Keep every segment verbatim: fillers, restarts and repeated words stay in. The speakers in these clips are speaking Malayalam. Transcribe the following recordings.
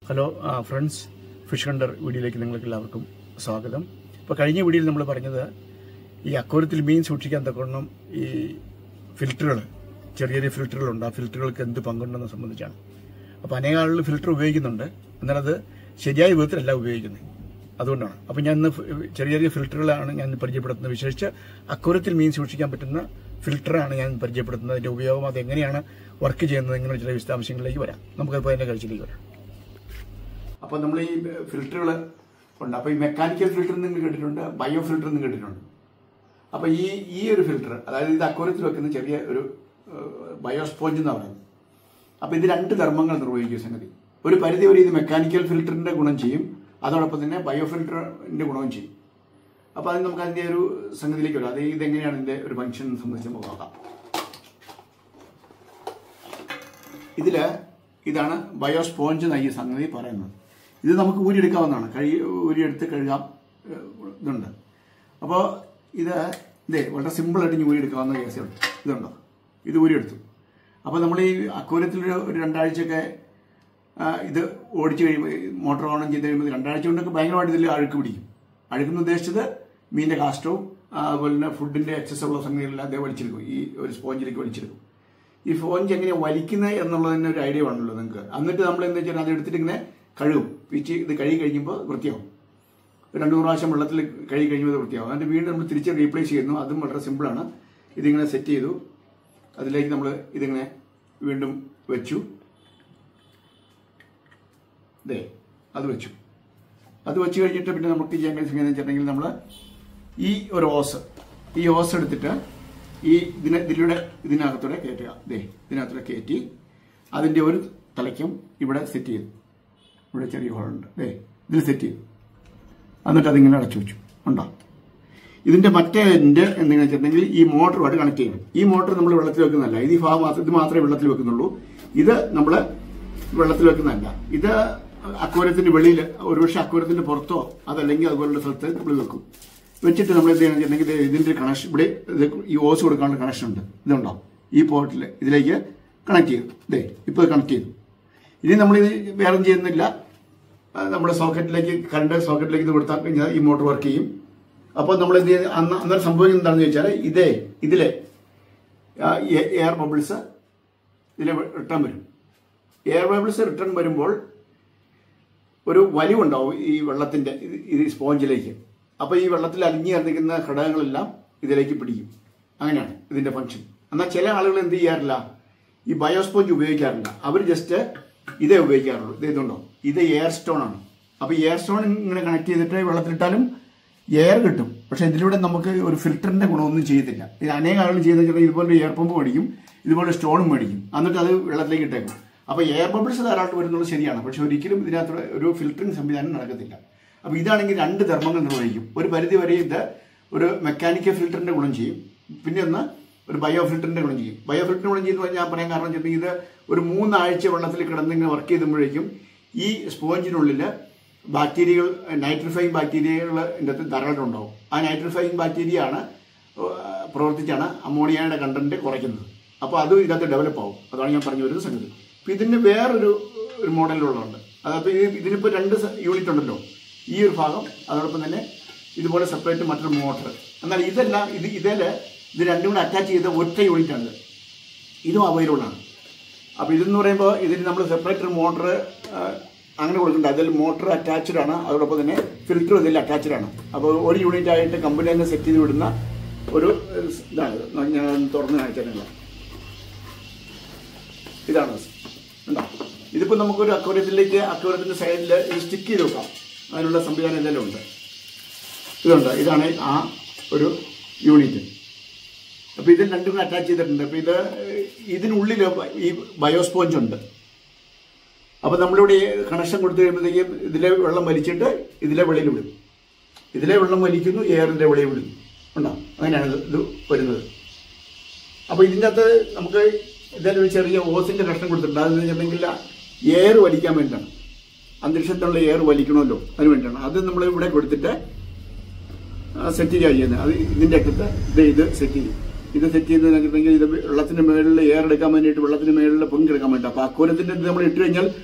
ഹലോ ഫ്രണ്ട്സ്, ഫിഷ് ഹണ്ടർ വീഡിയോയിലേക്ക് നിങ്ങൾക്ക് എല്ലാവർക്കും സ്വാഗതം. ഇപ്പോൾ കഴിഞ്ഞ വീഡിയോയിൽ നമ്മൾ പറഞ്ഞത് ഈ അക്വേറിയത്തിൽ മീൻ സൂക്ഷിക്കാൻ തക്കവണ്ണം ഈ ഫിൽറ്ററുകൾ, ചെറിയ ചെറിയ ഫിൽറ്ററുകളുണ്ട്, ആ ഫിൽറ്ററുകൾക്ക് എന്ത് പങ്കുണ്ടെന്ന് സംബന്ധിച്ചാണ്. അപ്പോൾ അനേക ആളുകൾ ഫിൽറ്റർ ഉപയോഗിക്കുന്നുണ്ട്, എന്നാൽ അത് ശരിയായ വിധത്തിലല്ല ഉപയോഗിക്കുന്നത്. അതുകൊണ്ടാണ് അപ്പോൾ ഞാൻ ഇന്ന് ചെറിയ ചെറിയ ഫിൽറ്ററുകളാണ് ഞാൻ പരിചയപ്പെടുത്തുന്നത്. വിശേഷിച്ച് അക്വേറിയത്തിൽ മീൻ സൂക്ഷിക്കാൻ പറ്റുന്ന ഫിൽറ്ററാണ് ഞാൻ പരിചയപ്പെടുത്തുന്നത്. അതിൻ്റെ ഉപയോഗം, അത് എങ്ങനെയാണ് വർക്ക് ചെയ്യുന്നത്, ഇങ്ങനെ ചില വിശദാംശങ്ങളിലേക്ക് വരാം. നമുക്കപ്പോൾ അതിൻ്റെ കാഴ്ചയിലേക്ക് വരാം. അപ്പോൾ നമ്മൾ ഈ ഫിൽറ്ററുകൾ ഉണ്ട്. അപ്പോൾ ഈ മെക്കാനിക്കൽ ഫിൽറ്റർ നിങ്ങൾ കേട്ടിട്ടുണ്ട്, ബയോ ഫിൽറ്റർ എന്ന് കേട്ടിട്ടുണ്ട്. അപ്പോൾ ഈ ഈ ഒരു ഫിൽറ്റർ, അതായത് ഇത് അക്വേറിയത്തിൽ വെക്കുന്ന ചെറിയ ഒരു ബയോ സ്പോഞ്ച് എന്ന് പറയുന്നത്. അപ്പോൾ ഇത് രണ്ട് ധർമ്മങ്ങൾ നിർവഹിക്കും സംഗതി. ഒരു പരിധി വരെ ഇത് മെക്കാനിക്കൽ ഫിൽറ്ററിന്റെ ഗുണം ചെയ്യും, അതോടൊപ്പം തന്നെ ബയോ ഫിൽറ്ററിന്റെ ഗുണവും ചെയ്യും. അപ്പോൾ അത് നമുക്ക് അതിൻ്റെ ഒരു സംഗതിയിലേക്ക് വരാം. അത് ഇതെങ്ങനെയാണ് ഇതിൻ്റെ ഒരു ഫംഗ്ഷൻ സംബന്ധിച്ച് നമുക്ക് നോക്കാം. ഇതിൽ ഇതാണ് ബയോ സ്പോഞ്ച് എന്ന ഈ സംഗതി പറയുന്നത്. ഇത് നമുക്ക് ഊരിയെടുക്കാവുന്നതാണ്, കഴി ഊരിയെടുത്ത് കഴുകാം ഇതുണ്ട്. അപ്പോൾ ഇത് ഇതേ വളരെ സിമ്പിളായിട്ട് ഇനി ഊരിയെടുക്കാവുന്ന കേസുണ്ട്. ഇതുണ്ടോ, ഇത് ഊരിയെടുത്തു. അപ്പോൾ നമ്മൾ ഈ അക്വേറിയത്തിൽ ഒരു രണ്ടാഴ്ചയൊക്കെ ഇത് ഓടിച്ചു കഴിയുമ്പോൾ, മോട്ടോർ ഓണം ചെയ്ത് കഴിയുമ്പോൾ രണ്ടാഴ്ച കൊണ്ടൊക്കെ ഭയങ്കരമായിട്ട് ഇതിൽ അഴുക്ക് പിടിക്കും. അഴുക്കെന്ന് ഉദ്ദേശിച്ചത് മീനിൻ്റെ കാഷ്ടവും അതുപോലെ തന്നെ ഫുഡിൻ്റെ എക്സസ് ഉള്ള സംഗതികളെല്ലാം അതേ വലിച്ചെടുക്കും, ഈ ഒരു സ്പോഞ്ചിലേക്ക് വലിച്ചെടുക്കും. ഈ സ്പോഞ്ച് എങ്ങനെയാണ് വലിക്കുന്നത് എന്നുള്ളതിന് ഒരു ഐഡിയ വേണമല്ലോ നിങ്ങൾക്ക്. എന്നിട്ട് നമ്മൾ എന്താ വെച്ചാൽ അത് എടുത്തിട്ട് ഇങ്ങനെ കഴുകും. പിച്ച് ഇത് കഴുകി കഴിയുമ്പോൾ വൃത്തിയാവും. രണ്ട് മൂന്ന് പ്രാവശ്യം വെള്ളത്തിൽ കഴുകി കഴിയുമ്പോൾ വൃത്തിയാവും. എന്നിട്ട് വീണ്ടും നമ്മൾ തിരിച്ച് റീപ്ലേസ് ചെയ്യുന്നു. അതും വളരെ സിമ്പിളാണ്. ഇതിങ്ങനെ സെറ്റ് ചെയ്തു, അതിലേക്ക് നമ്മൾ ഇതിങ്ങനെ വീണ്ടും വെച്ചു. ഇതേ അത് വെച്ചു. അത് വെച്ച് കഴിഞ്ഞിട്ട് പിന്നെ നമുക്ക് ചെയ്യാൻ കഴിയുന്നത് വെച്ചിട്ടുണ്ടെങ്കിൽ നമ്മൾ ഈ ഒരു ഓസ് ഈ ഓസ് എടുത്തിട്ട് ഈ ഇതിനെ ഇതിലൂടെ ഇതിനകത്തൂടെ കയറ്റുക. ദേ ഇതിനകത്തൂടെ കയറ്റി അതിൻ്റെ ഒരു തലയ്ക്കും ഇവിടെ സെറ്റ് ചെയ്തു. ഇവിടെ ചെറിയ ഹോളുണ്ട്, ദേ ഇതിൽ സെറ്റ് ചെയ്തു. എന്നിട്ട് അതിങ്ങനെ അടച്ചു വെച്ചു. ഉണ്ടോ? ഇതിൻ്റെ മറ്റേ എൻ്റെ എന്തെങ്കിലും വെച്ചിട്ടുണ്ടെങ്കിൽ ഈ മോട്ടറുമായിട്ട് കണക്ട് ചെയ്യും. ഈ മോട്ടർ നമ്മൾ വെള്ളത്തിൽ വെക്കുന്നതല്ല. ഇത് ഈ ഭാഗം മാത്രം ഇത് മാത്രമേ വെള്ളത്തിൽ വെക്കുന്നുള്ളൂ. ഇത് നമ്മൾ വെള്ളത്തിൽ വെക്കുന്നതല്ല. ഇത് അക്വേറിയത്തിന്റെ വെളിയിൽ, ഒരുപക്ഷെ അക്വേറിയത്തിന്റെ പുറത്തോ അതല്ലെങ്കിൽ അതുപോലുള്ള സ്ഥലത്ത് നമ്മൾ വെക്കും. വെച്ചിട്ട് നമ്മൾ എന്ത് ചെയ്യണമെന്ന് വെച്ചിട്ടുണ്ടെങ്കിൽ ഇതിന്റെ കണക്ഷൻ ഇവിടെ ഈ ഓസ് കൊടുക്കാനുള്ള കണക്ഷൻ ഉണ്ട്. ഇതുണ്ടോ, ഈ പോർട്ടിൽ ഇതിലേക്ക് കണക്ട് ചെയ്തു. ഇതേ ഇപ്പോൾ കണക്ട് ചെയ്തു. ഇനി നമ്മളിത് വേറെ ചെയ്യുന്നില്ല. നമ്മുടെ സോക്കറ്റിലേക്ക്, കറണ്ട് സോക്കറ്റിലേക്ക് ഇത് കൊടുത്താൽ കഴിഞ്ഞാൽ ഈ മോട്ടോർ വർക്ക് ചെയ്യും. അപ്പോൾ നമ്മൾ എന്ത് ചെയ്ത് അന്ന് അന്നേരം സംഭവിക്കുന്നത് എന്താണെന്ന് ചോദിച്ചാൽ ഇതേ ഇതിലെ എയർ ബബിൾസ് ഇതിലെ റിട്ടേൺ വരും. എയർ ബബിൾസ് റിട്ടേൺ വരുമ്പോൾ ഒരു വലിവുണ്ടാവും ഈ വെള്ളത്തിന്റെ ഈ സ്പോഞ്ചിലേക്ക്. അപ്പോൾ ഈ വെള്ളത്തിൽ അലിഞ്ഞു ചേർന്നിരിക്കുന്ന ഘടകങ്ങളെല്ലാം ഇതിലേക്ക് പിടിക്കും. അങ്ങനെയാണ് ഇതിന്റെ ഫംഗ്ഷൻ. എന്നാൽ ചില ആളുകൾ എന്ത് ചെയ്യാറില്ല, ഈ ബയോ സ്പോഞ്ച് ഉപയോഗിക്കാറില്ല. അവർ ജസ്റ്റ് ഇതേ ഉപയോഗിക്കാറുള്ളൂ. ഇത് ഇതുണ്ടോ, ഇത് എയർ സ്റ്റോൺ ആണ്. അപ്പോൾ എയർ സ്റ്റോൺ ഇങ്ങനെ കണക്ട് ചെയ്തിട്ട് വെള്ളത്തിലിട്ടാലും എയർ കിട്ടും. പക്ഷെ ഇതിലൂടെ നമുക്ക് ഒരു ഫിൽറ്ററിന്റെ ഗുണമൊന്നും ചെയ്യത്തില്ല. ഇത് അനേക ആളുകൾ ചെയ്തെങ്കിൽ ഇതുപോലെ എയർ പമ്പ് മേടിക്കും, ഇതുപോലെ സ്റ്റോണും മേടിക്കും, എന്നിട്ട് അത് വെള്ളത്തിലേക്ക് ഇട്ടേക്കും. അപ്പോൾ എയർ ബബിൾസ് ധാരാളം വരുന്നുള്ളത് ശരിയാണ്, പക്ഷെ ഒരിക്കലും ഇതിനകത്ത് ഒരു ഫിൽറ്ററിംഗ് സംവിധാനം നടക്കത്തില്ല. അപ്പോൾ ഇതാണെങ്കിൽ രണ്ട് ധർമ്മങ്ങൾ നിർവഹിക്കും. ഒരു പരിധി വരെ ഇത് ഒരു മെക്കാനിക്കൽ ഫിൽറ്ററിന്റെ ഗുണം ചെയ്യും, പിന്നെ ഒന്ന് ഒരു ബയോ ഫിൽറ്ററിന്റെ ഗുണം ചെയ്യും. ബയോ ഫിൽറ്ററിന്റെ ഗുണം ചെയ്യുന്നത് ഞാൻ പറയാൻ കാരണം വെച്ചിട്ടുണ്ടെങ്കിൽ ഇത് ഒരു മൂന്നാഴ്ച വെള്ളത്തിൽ കിടന്നിങ്ങനെ വർക്ക് ചെയ്തുമ്പോഴേക്കും ഈ സ്പോഞ്ചിനുള്ളിൽ ബാക്ടീരിയകൾ, നൈട്രിഫൈങ് ബാക്ടീരിയകൾ ഇതിൻ്റെ അകത്ത് ധാരാളം ഉണ്ടാവും. ആ നൈട്രിഫൈങ് ബാക്ടീരിയ ആണ് പ്രവർത്തിച്ചാണ് അമോണിയയുടെ കണ്ടന്റ് കുറയ്ക്കുന്നത്. അപ്പോൾ അത് ഇതിനകത്ത് ഡെവലപ്പ് ആവും. അതാണ് ഞാൻ പറഞ്ഞു വരുന്ന സംഗതി. അപ്പം ഇതിന് വേറൊരു ഒരു മോഡലുള്ളതുണ്ട്. അതായത് ഇതിനിപ്പോൾ രണ്ട് യൂണിറ്റ് ഉണ്ടല്ലോ, ഈ ഒരു ഭാഗം, അതോടൊപ്പം തന്നെ ഇതുപോലെ സെപ്പറേറ്റ് മറ്റൊരു മോട്ടർ. എന്നാൽ ഇതെല്ലാം ഇത് ഇതിൽ ഇത് രണ്ടും കൂടെ അറ്റാച്ച് ചെയ്ത ഒറ്റ യൂണിറ്റ് ആണ്. ഇതും അവൈലബിൾ ആണ്. അപ്പോൾ ഇതെന്ന് പറയുമ്പോൾ ഇതിന് നമ്മൾ സെപ്പറേറ്റ് മോട്ടർ അങ്ങനെ കൊടുക്കുന്നുണ്ട്. അതിൽ മോട്ടർ അറ്റാച്ച്ഡ് ആണ്, അതോടൊപ്പം തന്നെ ഫിൽറ്റർ ഇതിൽ അറ്റാച്ച്ഡ് ആണ്. അപ്പോൾ ഒരു യൂണിറ്റ് ആയിട്ട് കമ്പനി തന്നെ സെറ്റ് ചെയ്ത് വിടുന്ന ഒരു ഇതാണ്. ഞാൻ തുറന്ന് കാണിച്ചാൽ ഇതാണ് ഉണ്ടോ. ഇതിപ്പോൾ നമുക്കൊരു അക്വേറിയത്തിലേക്ക് അക്വേറിയത്തിന്റെ സൈഡിൽ സ്റ്റിക്ക് ചെയ്ത് വെക്കാം. അതിനുള്ള സംവിധാനം എന്തെങ്കിലും ഉണ്ട്. ഇതുണ്ട്, ഇതാണ് ആ ഒരു യൂണിറ്റ്. അപ്പോൾ ഇതിൽ രണ്ടും കൂടെ അറ്റാച്ച് ചെയ്തിട്ടുണ്ട്. അപ്പോൾ ഇത് ഇതിനുള്ളിൽ ഈ ബയോ സ്പോഞ്ച് ഉണ്ട്. അപ്പോൾ നമ്മളിവിടെ കണക്ഷൻ കൊടുത്തു കഴിയുമ്പോഴത്തേക്കും ഇതിലെ വെള്ളം വലിച്ചിട്ട് ഇതിലെ വെളിയിൽ വിടും. ഇതിലെ വെള്ളം വലിക്കുന്നു, എയറിൻ്റെ വെളിയിൽ വിടുന്നു. ഉണ്ടോ, അങ്ങനെയാണ് ഇത് വരുന്നത്. അപ്പോൾ ഇതിൻ്റെ അകത്ത് നമുക്ക് ഇതായാലും ഒരു ചെറിയ ഓസിൻ്റെ കഷ്ണം കൊടുത്തിട്ടുണ്ട്. അതെന്ന് വെച്ചിട്ടുണ്ടെങ്കിൽ എയർ വലിക്കാൻ വേണ്ടിയിട്ടാണ്, അന്തരീക്ഷത്തിലുള്ള എയർ വലിക്കണമല്ലോ, അതിന് വേണ്ടിയിട്ടാണ്. അത് നമ്മൾ ഇവിടെ കൊടുത്തിട്ട് സെറ്റ് ചെയ്യുക ചെയ്യുന്നത്. അത് ഇതിൻ്റെ അറ്റത്ത് ഇത് ഇത് സെറ്റ് ചെയ്യും. ഇത് സെറ്റ് ചെയ്ത് വെച്ചിട്ടുണ്ടെങ്കിൽ ഇത് വെള്ളത്തിന്റെ മേളിൽ എയർ എടുക്കാൻ വേണ്ടിയിട്ട് വെള്ളത്തിന്റെ മേളിൽ പൊങ്ങിയെടുക്കാൻ വേണ്ടി. അപ്പോൾ അക്വേറിയത്തിന്റെ ഇത് നമ്മൾ ഇട്ട് കഴിഞ്ഞാൽ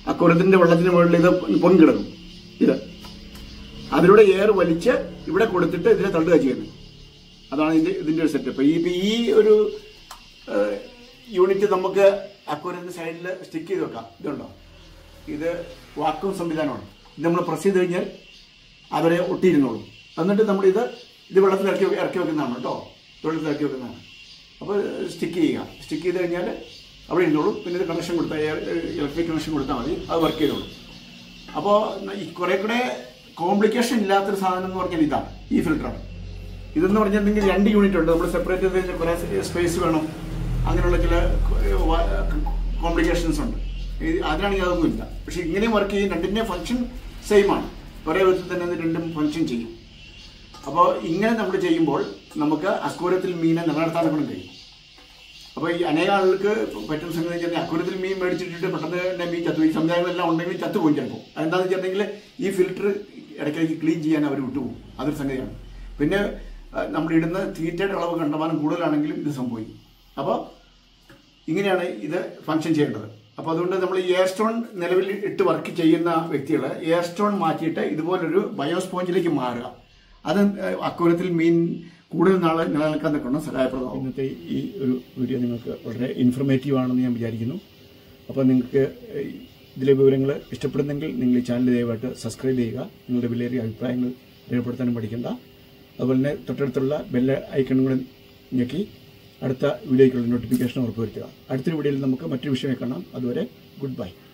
അക്വോറിയത്തിന്റെ വെള്ളത്തിന് മുകളിൽ ഇത് പൊങ്ങിക്കിടക്കും. ഇത് അതിലൂടെ എയർ വലിച്ച് ഇവിടെ കൊടുത്തിട്ട് ഇതിനെ തള്ളുക ചെയ്യുന്നത്. അതാണ് ഇതിന്റെ ഇതിന്റെ ഒരു സെറ്റപ്പ്. ഈ ഈ ഒരു യൂണിറ്റ് നമുക്ക് അക്വോറിയത്തിന്റെ സൈഡിൽ സ്റ്റിക്ക് ചെയ്ത് വെക്കാം. ഇതുണ്ടോ, ഇത് വാക്വം സംവിധാനമാണ്. ഇത് നമ്മൾ പ്രസ് ചെയ്ത് കഴിഞ്ഞാൽ അവരെ ഒട്ടിയിരുന്നോളും. എന്നിട്ട് നമ്മളിത് ഇത് വെള്ളത്തിൽ ഇറക്കി ഇറക്കി വെക്കുന്നതാണ് കേട്ടോ, വെള്ളത്തിൽ ഇറക്കി വെക്കുന്നതാണ്. അപ്പോൾ സ്റ്റിക്ക് ചെയ്യുക. സ്റ്റിക്ക് ചെയ്ത് കഴിഞ്ഞാൽ അവിടെ ഇരുന്നോളും. പിന്നെ ഇത് കണക്ഷൻ കൊടുത്താൽ ഇലക്ട്രിക് കണക്ഷൻ കൊടുത്താൽ മതി, അത് വർക്ക് ചെയ്തോളും. അപ്പോൾ ഈ കുറെ കൂടെ കോംപ്ലിക്കേഷൻ ഇല്ലാത്തൊരു സാധനം എന്ന് പറഞ്ഞാൽ ഇതാണ്, ഈ ഫിൽറ്ററാണ്. ഇതെന്ന് പറഞ്ഞിട്ടുണ്ടെങ്കിൽ രണ്ട് യൂണിറ്റ് ഉണ്ട്. നമ്മൾ സെപ്പറേറ്റ് ചെയ്ത് കഴിഞ്ഞാൽ കുറേ സ്പേസ് വേണം, അങ്ങനെയുള്ള ചില കോംപ്ലിക്കേഷൻസ് ഉണ്ട്. അതിനാണെങ്കിൽ അതൊന്നുമില്ല. പക്ഷെ ഇങ്ങനെയും വർക്ക് ചെയ്യും. രണ്ടിൻ്റെ ഫംഗ്ഷൻ സെയിം ആണ്, ഒരേ വിധത്തിൽ തന്നെ രണ്ടും ഫംഗ്ഷൻ ചെയ്യും. അപ്പോൾ ഇങ്ങനെ നമ്മൾ ചെയ്യുമ്പോൾ നമുക്ക് അക്വോറിയത്തിൽ മീനെ നിലനിർത്താൻ കൊണ്ട് കഴിയും. അപ്പോൾ ഈ അനേക ആളുകൾക്ക് പറ്റുന്ന സംഗതി വെച്ചാൽ അക്വോറിയത്തിൽ മീൻ മേടിച്ചിട്ട് പെട്ടെന്ന് തന്നെ മീൻ ചത്തു. ഈ സംവിധാനങ്ങളെല്ലാം ഉണ്ടെങ്കിൽ ചത്തുപോയി ചിലപ്പോൾ. അതെന്താണെന്ന് വെച്ചിട്ടുണ്ടെങ്കിൽ ഈ ഫിൽറ്റർ ഇടയ്ക്കിടയ്ക്ക് ക്ലീൻ ചെയ്യാൻ അവർ വിട്ടുപോകും. അതൊരു സംഗതിയാണ്. പിന്നെ നമ്മൾ ഇടുന്ന തീറ്റയുടെ അളവ് കണ്ടമാനം കൂടുതലാണെങ്കിലും ഇത് സംഭവിക്കും. അപ്പോൾ ഇങ്ങനെയാണ് ഇത് ഫംഗ്ഷൻ ചെയ്യേണ്ടത്. അപ്പോൾ അതുകൊണ്ട് നമ്മൾ ഈ എയർ സ്റ്റോൺ നിലവിൽ ഇട്ട് വർക്ക് ചെയ്യുന്ന വ്യക്തികൾ എയർ സ്റ്റോൺ മാറ്റിയിട്ട് ഇതുപോലൊരു ബയോസ്പോഞ്ചിലേക്ക് മാറുക. അത് അക്വോറിയത്തിൽ മീൻ കൂടുതൽ നാളെ നിലനിൽക്കാൻ നിൽക്കണം, സഹായപ്രദമാകും. ഇന്നത്തെ ഈ ഒരു വീഡിയോ നിങ്ങൾക്ക് വളരെ ഇൻഫർമേറ്റീവ് ആണെന്ന് ഞാൻ വിചാരിക്കുന്നു. അപ്പോൾ നിങ്ങൾക്ക് ഇതിലെ വിവരങ്ങൾ ഇഷ്ടപ്പെടുന്നെങ്കിൽ നിങ്ങൾ ഈ ചാനൽ ദയവായിട്ട് സബ്സ്ക്രൈബ് ചെയ്യുക. നിങ്ങളുടെ വിലയേറിയ അഭിപ്രായങ്ങൾ രേഖപ്പെടുത്താനും പഠിക്കേണ്ട. അതുപോലെ തന്നെ തൊട്ടടുത്തുള്ള ബെല്ല് ഐക്കണും കൂടെ ഞെക്കി അടുത്ത വീഡിയോയ്ക്കുള്ള നോട്ടിഫിക്കേഷൻ ഉറപ്പുവരുത്തുക. അടുത്തൊരു വീഡിയോയിൽ നമുക്ക് മറ്റൊരു വിഷയമായി കാണാം. അതുവരെ ഗുഡ് ബൈ.